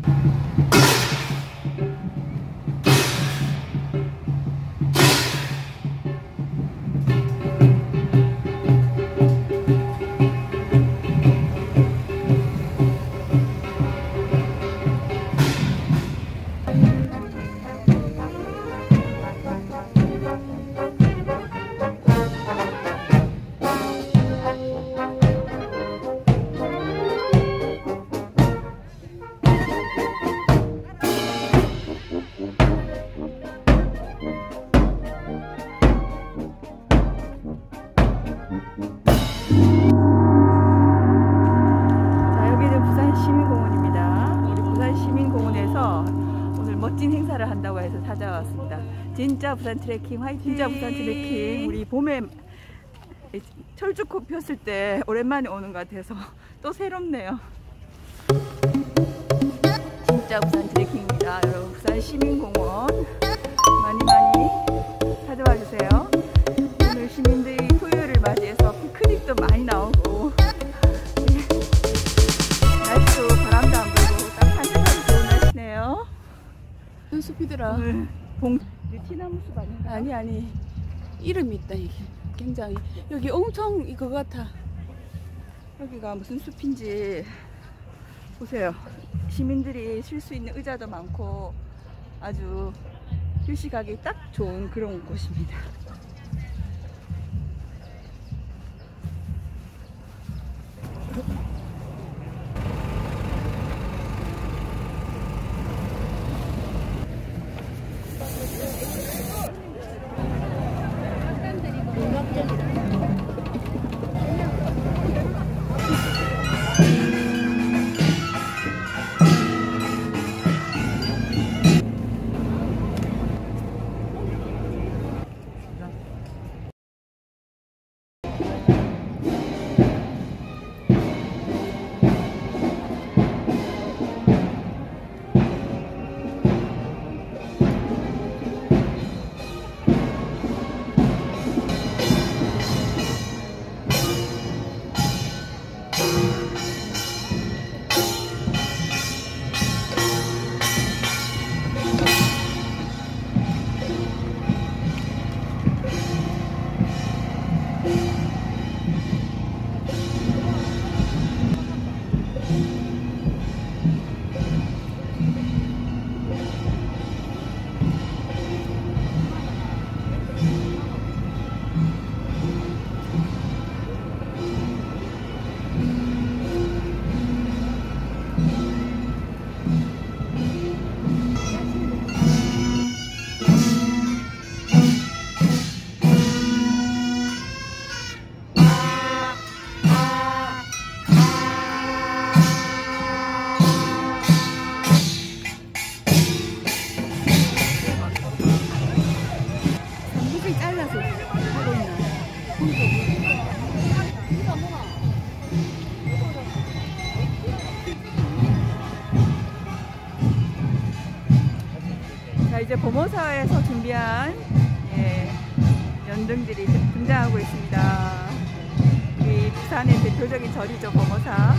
멋진 행사를 한다고 해서 찾아왔습니다. 진짜 부산 트레킹 화이팅! 진짜 부산 트레킹 우리 봄에 철쭉꽃 폈을 때 오랜만에 오는 것 같아서 또 새롭네요. 진짜 부산 트레킹입니다. 여러분 부산 시민공원 많이 찾아와 주세요. 오늘 시민들이 토요일을 맞이해서 피크닉도 많이 나오고 날씨도 바람도 안 불고 딱 산책하기 좋은 날씨네요. 숲이더라. 티나무 숲 아닌가? 아니 이름이 있다. 이게 굉장히 여기 엄청 이거 같아. 여기가 무슨 숲인지 보세요. 시민들이 쉴 수 있는 의자도 많고 아주 휴식하기 딱 좋은 그런 곳입니다. 자, 이제 범호사에서 준비한 연등들이 등장하고 있습니다. 이 부산의 대표적인 절이죠, 범호사.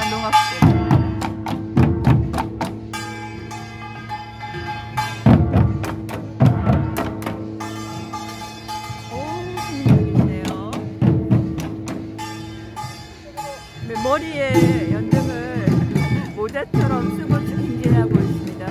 농악대. 머리에 연등을 모자처럼 쓰고 행진하고 있습니다.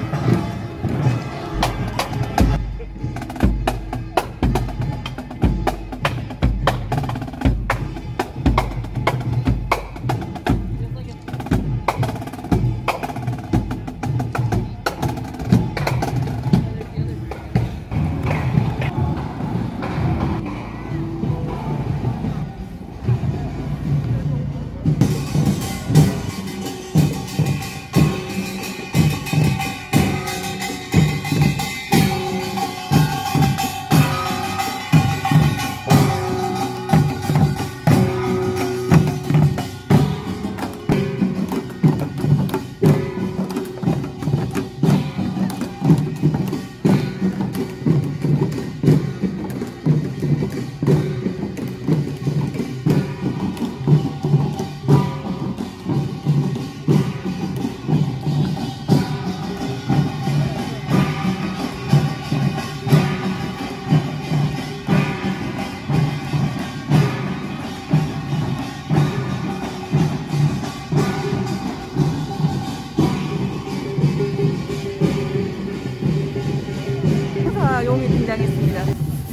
용이 등장했습니다.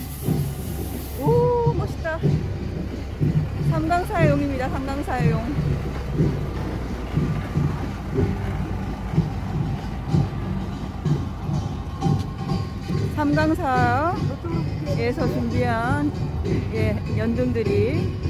오, 멋있다. 삼강사의 용입니다. 삼강사의 용. 삼강사에서 준비한 연등들이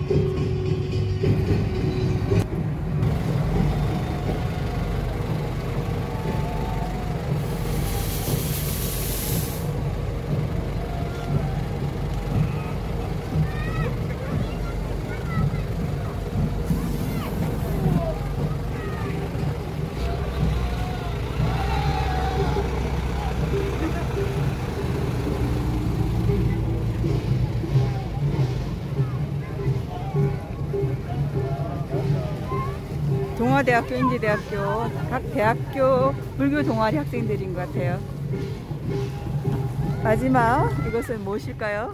동아대학교, 인제대학교, 각 대학교 불교 동아리 학생들인 것 같아요. 마지막 이것은 무엇일까요?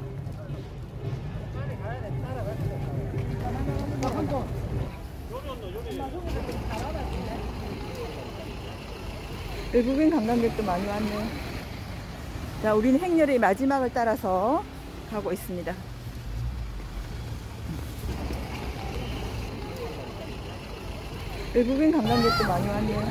외국인 관광객도 많이 왔네요. 자, 우리는 행렬의 마지막을 따라서 가고 있습니다. 외국인 관광객도 많이 왔네요.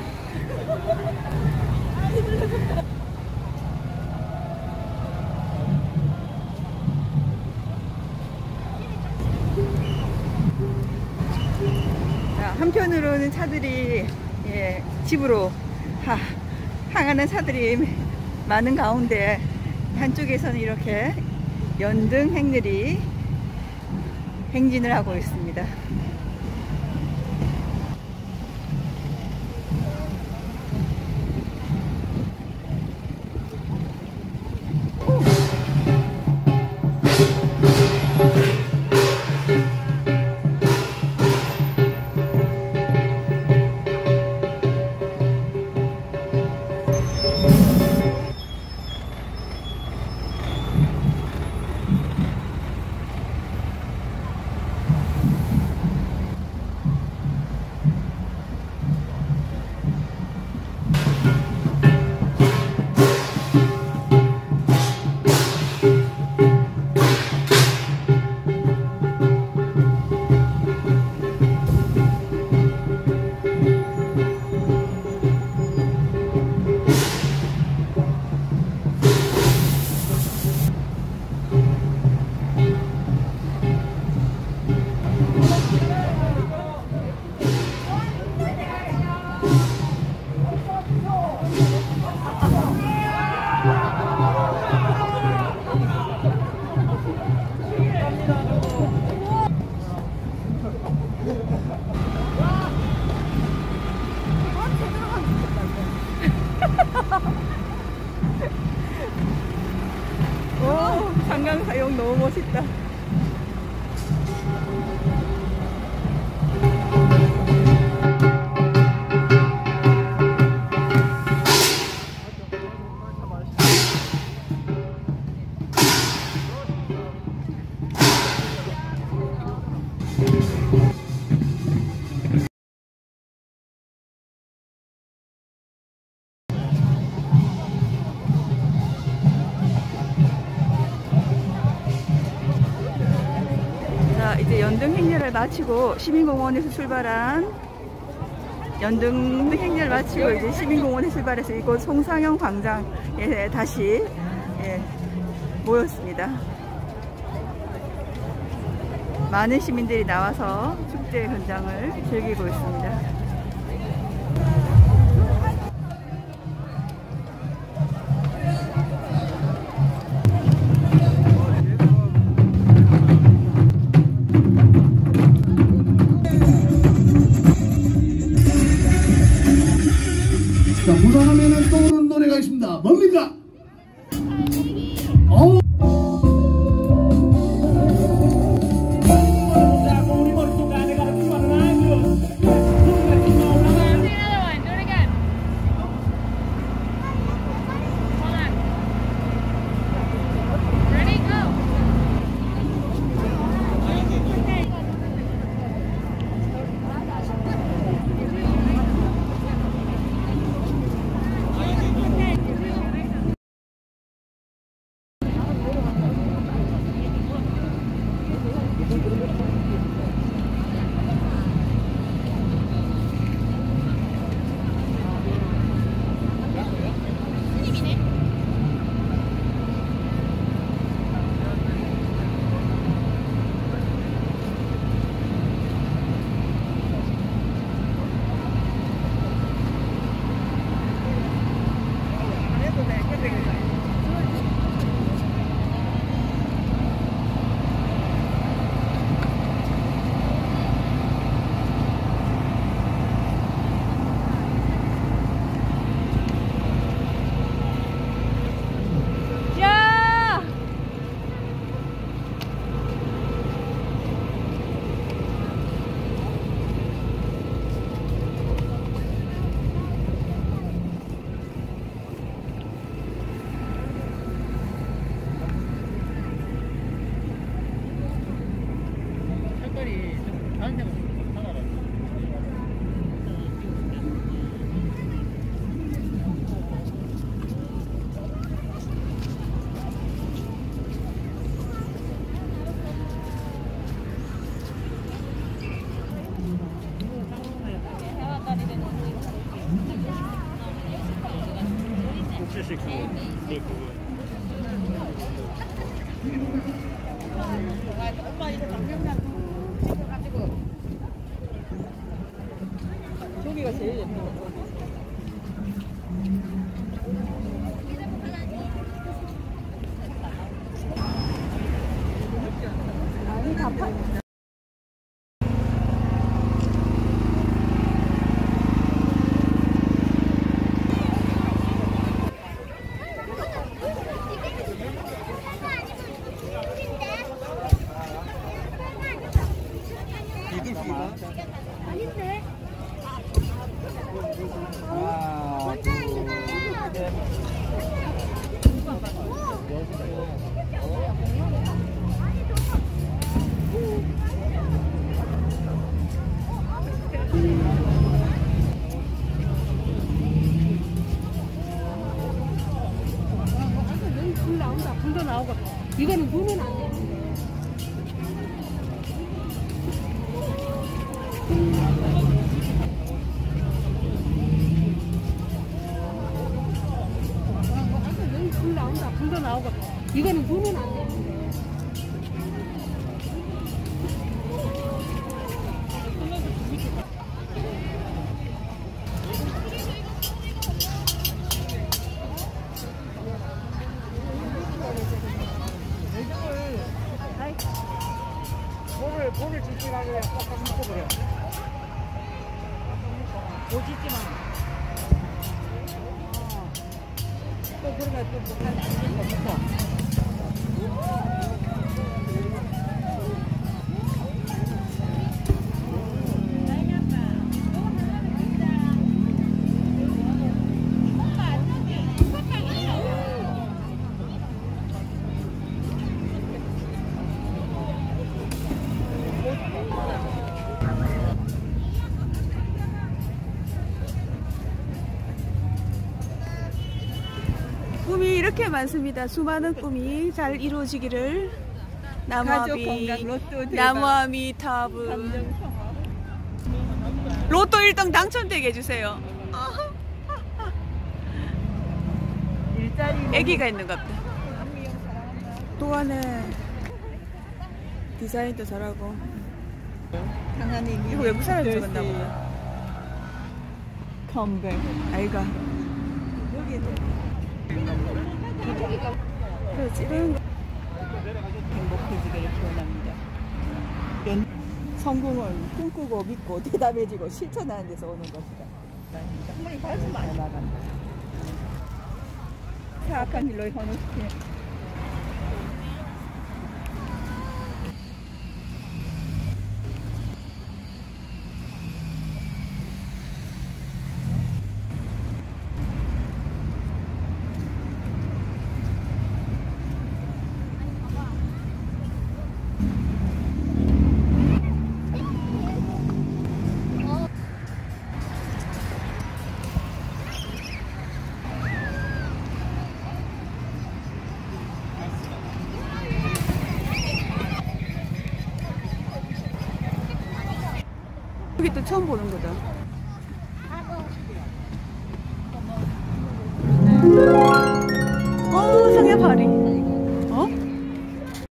자, 한편으로는 차들이 집으로 향하는 차들이 많은 가운데 한쪽에서는 이렇게 연등 행렬이 행진을 하고 있습니다. 오, 관광사용 너무 멋있다. 연등 행렬을 마치고 시민공원에서 출발한 연등 행렬 마치고 이제 시민공원에 출발해서 이곳 송상영 광장에 다시 모였습니다. 많은 시민들이 나와서 축제 현장을 즐기고 있습니다. 자, 무당하면은 떠오르는 노래가 있습니다. 뭡니까? 저기가 제일 예뻐. 아니 다 팔. 아닌데. 불 나온다. 불도 나오고. 이거는 눈은 안 돼. 불 나온다. 불도 나오고. 이거는 눈은 안 돼. 볼을 집중하게 꽉꽉 묶어버려. 오지지만. 또 그러면 또 못한 거 꿈이 이렇게 많습니다. 수많은 꿈이 잘 이루어지기를 가족 건강 로또 대박. 나무아미 타브. 감정 성화. 로또 1등 당첨되게 해주세요. 일자리 애기가 있는갑다. 또 하네. 디자인도 잘하고. 강한님이 이거 외국 사람이 적었나 보다. 컴백. 아이가. 그렇지. 이런 거. 행복해지기를 기원합니다. 성공은 꿈꾸고 믿고 대담해지고 실천하는 데서 오는 것이다. 정말 발전 많이 나간다. 사악한 일로 현혹해. 여기 또 처음 보는 거다.